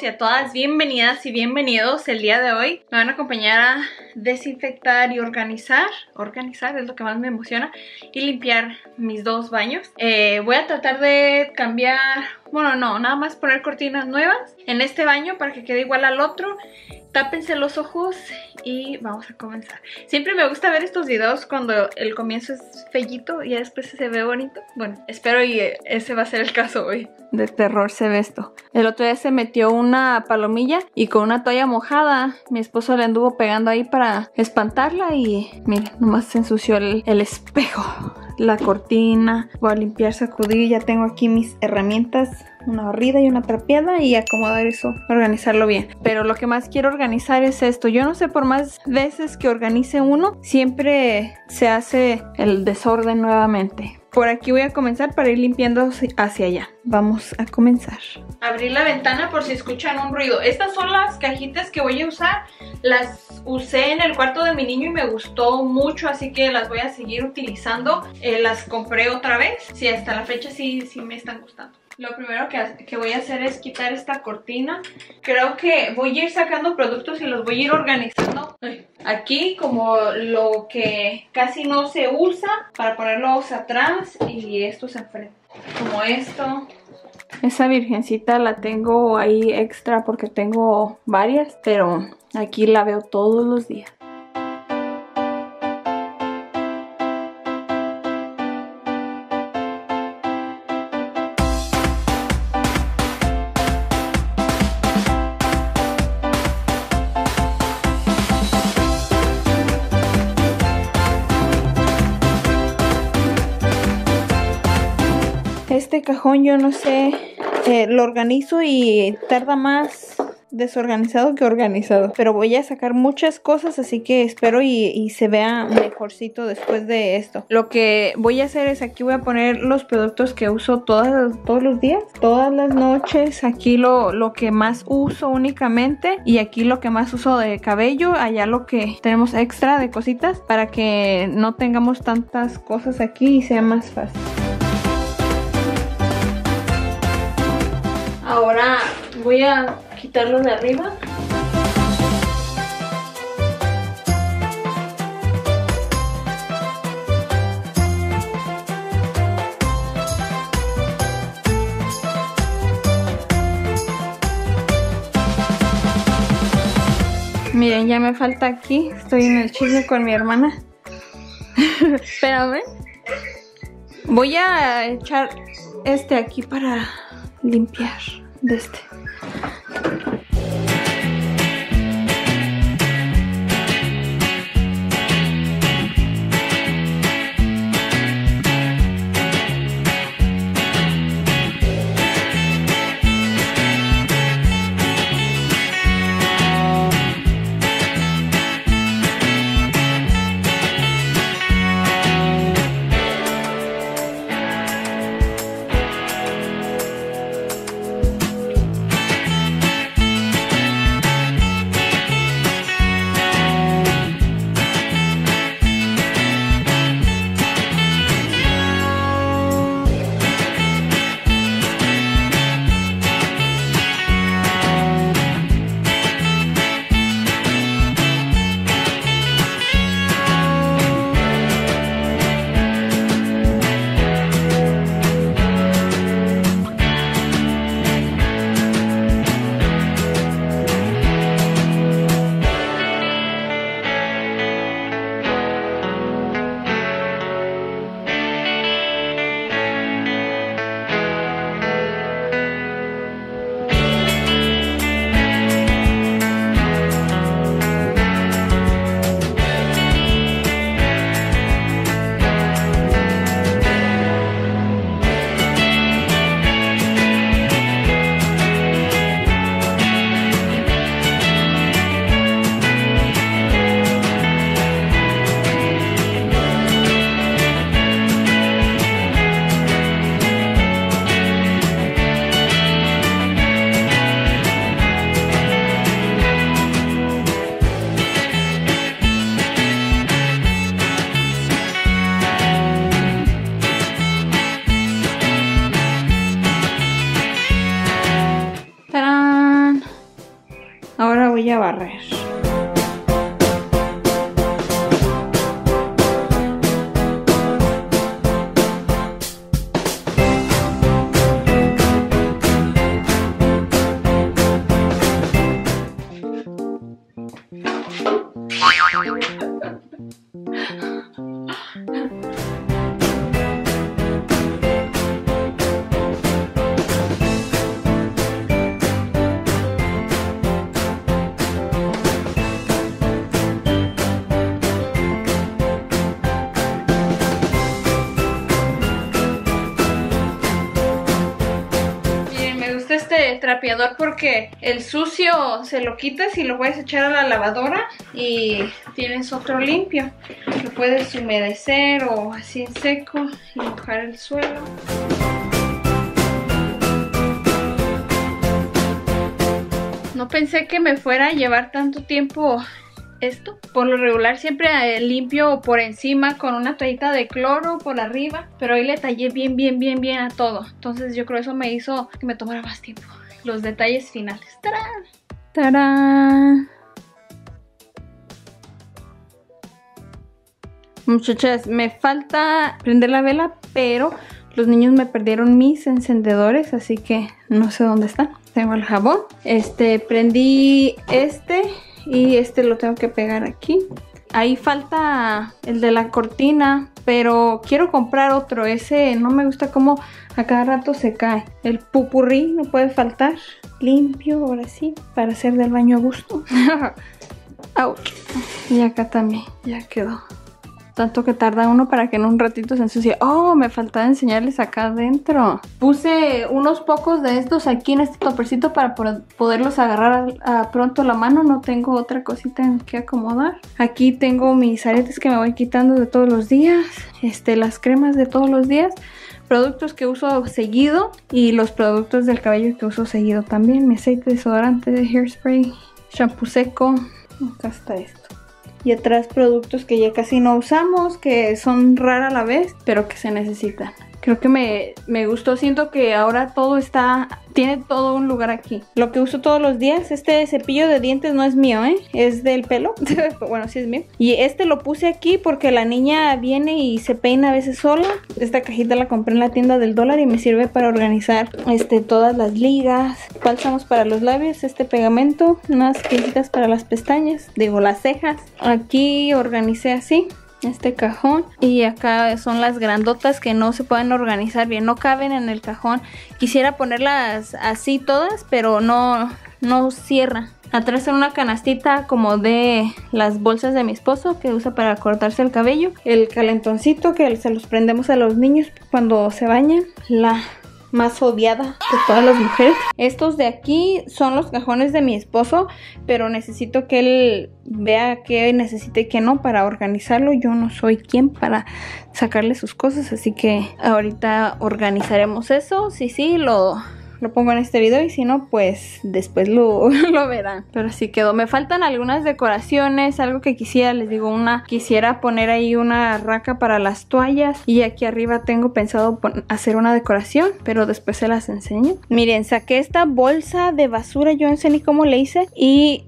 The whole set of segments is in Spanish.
y a todas, bienvenidas y bienvenidos. El día de hoy me van a acompañar a desinfectar y organizar es lo que más me emociona, y limpiar mis dos baños. Voy a tratar de cambiar, bueno no, nada más poner cortinas nuevas en este baño para que quede igual al otro. Tápense los ojos y vamos a comenzar. Siempre me gusta ver estos videos cuando el comienzo es feíto y después se ve bonito. Bueno, espero y ese va a ser el caso hoy. De terror se ve esto. El otro día se metió una palomilla y con una toalla mojada mi esposo le anduvo pegando ahí para espantarla y miren, nomás se ensució el espejo, la cortina. Voy a limpiar, sacudir. Ya tengo aquí mis herramientas, una barrida y una trapeada, y acomodar eso, organizarlo bien. Pero lo que más quiero organizar es esto. Yo no sé, por más veces que organice uno, siempre se hace el desorden nuevamente. Por aquí voy a comenzar para ir limpiando hacia allá. Vamos a comenzar. Abrir la ventana por si escuchan un ruido. Estas son las cajitas que voy a usar. Las usé en el cuarto de mi niño y me gustó mucho, así que las voy a seguir utilizando. Las compré otra vez. Sí, hasta la fecha sí me están gustando. Lo primero que voy a hacer es quitar esta cortina. Creo que voy a ir sacando productos y los voy a ir organizando aquí, como lo que casi no se usa, para ponerlos atrás y estos enfrente. Como esto. Esa virgencita la tengo ahí extra porque tengo varias, pero aquí la veo todos los días. Este cajón yo no sé, lo organizo y tarda más desorganizado que organizado. Pero voy a sacar muchas cosas, así que espero y se vea mejorcito después de esto. Lo que voy a hacer es, aquí voy a poner los productos que uso todos los días, todas las noches. Aquí lo que más uso únicamente, y aquí lo que más uso de cabello. Allá lo que tenemos extra de cositas, para que no tengamos tantas cosas aquí y sea más fácil. Ahora voy a quitarlo de arriba. Miren, ya me falta aquí. Estoy en el chisme con mi hermana. Espérame. Voy a echar este aquí para limpiar de este. barrer. Este trapeador porque el sucio se lo quitas y lo puedes echar a la lavadora y tienes otro limpio. Lo puedes humedecer o así en seco y mojar el suelo. No pensé que me fuera a llevar tanto tiempo esto. Por lo regular siempre limpio por encima con una toallita de cloro por arriba, pero hoy le tallé bien a todo. Entonces yo creo que eso me hizo que me tomara más tiempo. Los detalles finales. ¡Tarán! ¡Tarán! Muchachas, me falta prender la vela, pero los niños me perdieron mis encendedores, así que no sé dónde están. Tengo el jabón. Prendí y lo tengo que pegar aquí. Ahí falta el de la cortina, pero quiero comprar otro. Ese no me gusta como a cada rato se cae. El pupurrí no puede faltar. Limpio, ahora sí, para hacer del baño a gusto. Ouch. Y acá también, ya quedó. Tanto que tarda uno para que en un ratito se ensucie. Oh, me faltaba enseñarles acá adentro. Puse unos pocos de estos aquí en este topercito para poderlos agarrar pronto a la mano. No tengo otra cosita en que acomodar. Aquí tengo mis aretes que me voy quitando de todos los días. Las cremas de todos los días. Productos que uso seguido y los productos del cabello que uso seguido también. Mi aceite desodorante de Hairspray, shampoo seco. Acá está esto. Y atrás productos que ya casi no usamos, que son raras a la vez, pero que se necesitan. Creo que me gustó, siento que ahora todo tiene todo un lugar aquí. Lo que uso todos los días, este cepillo de dientes no es mío, es del pelo. Bueno, sí es mío. Y lo puse aquí porque la niña viene y se peina a veces sola. Esta cajita la compré en la tienda del dólar y me sirve para organizar todas las ligas. Bálsamos para los labios, pegamento, unas pincitas para las pestañas, las cejas. Aquí organicé así este cajón y acá son las grandotas que no se pueden organizar bien, no caben en el cajón. Quisiera ponerlas así todas, pero no cierra. Atrás en una canastita como de las bolsas de mi esposo que usa para cortarse el cabello, el calentoncito que se los prendemos a los niños cuando se bañan, la más odiada de todas las mujeres. Estos de aquí son los cajones de mi esposo, pero necesito que él vea qué necesita y qué no para organizarlo. Yo no soy quien para sacarle sus cosas, así que ahorita organizaremos eso. Sí, lo pongo en este video y si no, pues después lo verán. Pero así quedó. Me faltan algunas decoraciones, algo que quisiera, les digo, quisiera poner ahí una raca para las toallas y aquí arriba tengo pensado hacer una decoración, pero después se las enseño. Miren, saqué esta bolsa de basura, yo no sé ni cómo le hice, y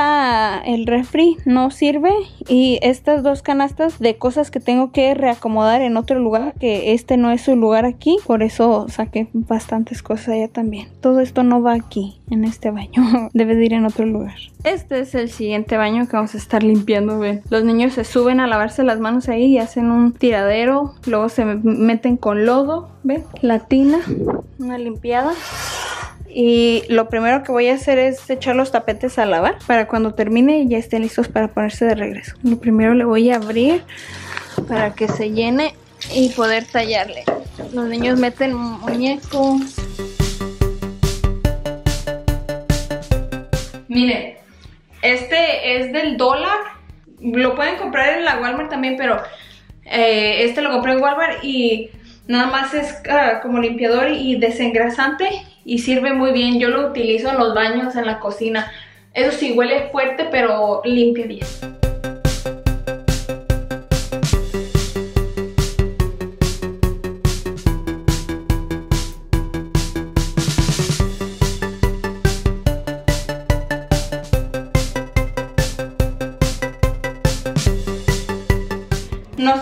el refri no sirve, y estas dos canastas de cosas que tengo que reacomodar en otro lugar, que no es su lugar aquí, por eso saqué bastantes cosas allá también. Todo esto no va aquí, en este baño. Debe de ir en otro lugar. Este es el siguiente baño que vamos a estar limpiando, ven. Los niños se suben a lavarse las manos ahí y hacen un tiradero. Luego se meten con lodo, ven. La tina, una limpiada. Y lo primero que voy a hacer es echar los tapetes a lavar para cuando termine ya estén listos para ponerse de regreso. Lo primero le voy a abrir para que se llene y poder tallarle. Los niños meten muñecos. Miren, este es del dólar. Lo pueden comprar en la Walmart también, pero lo compré en Walmart y nada más es como limpiador y desengrasante y sirve muy bien. Yo lo utilizo en los baños, en la cocina. Eso sí, huele fuerte, pero limpia bien.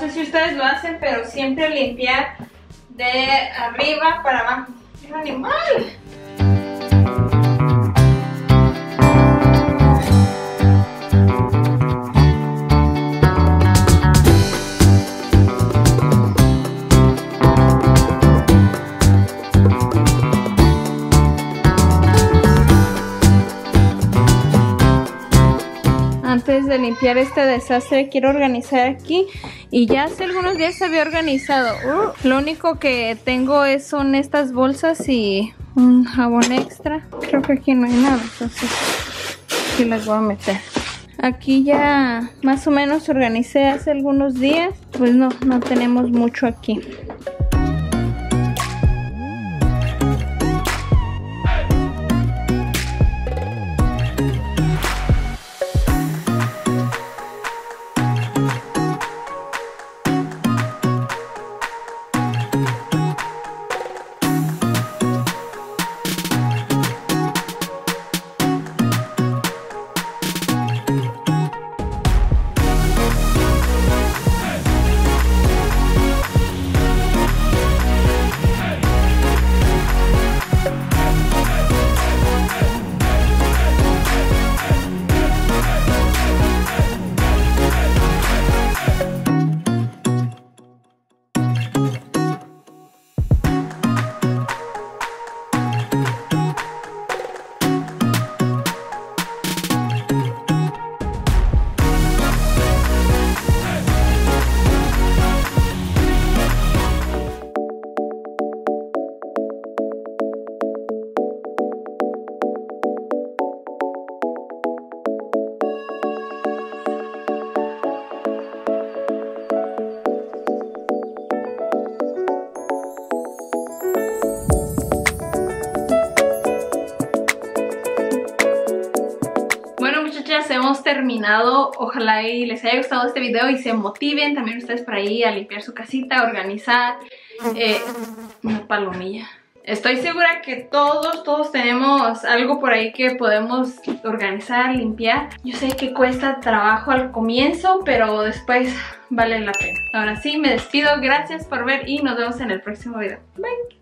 sé si ustedes lo hacen, pero siempre limpiar de arriba para abajo. ¡Qué animal! Antes de limpiar este desastre quiero organizar aquí, y ya hace algunos días se había organizado. Lo único que tengo son estas bolsas y un jabón extra. Creo que aquí no hay nada, entonces aquí las voy a meter. Aquí ya más o menos organicé hace algunos días, pues no tenemos mucho aquí. Hemos terminado. Ojalá y les haya gustado este video y se motiven también ustedes por ahí a limpiar su casita, a organizar. Una palomilla. Estoy segura que todos tenemos algo por ahí que podemos organizar, limpiar. Yo sé que cuesta trabajo al comienzo, pero después vale la pena. Ahora sí, me despido. Gracias por ver y nos vemos en el próximo video. Bye.